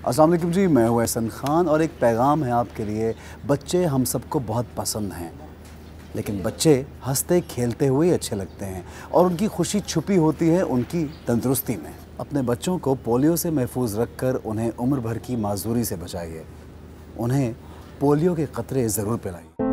अस्सलाम वालेकुम जी, मैं हूँ एहसन खान और एक पैगाम है आपके लिए। बच्चे हम सबको बहुत पसंद हैं, लेकिन बच्चे हंसते खेलते हुए अच्छे लगते हैं और उनकी खुशी छुपी होती है उनकी तंदुरुस्ती में। अपने बच्चों को पोलियो से महफूज रखकर उन्हें उम्र भर की माजूरी से बचाइए। उन्हें पोलियो के कतरे ज़रूर पिलाइए।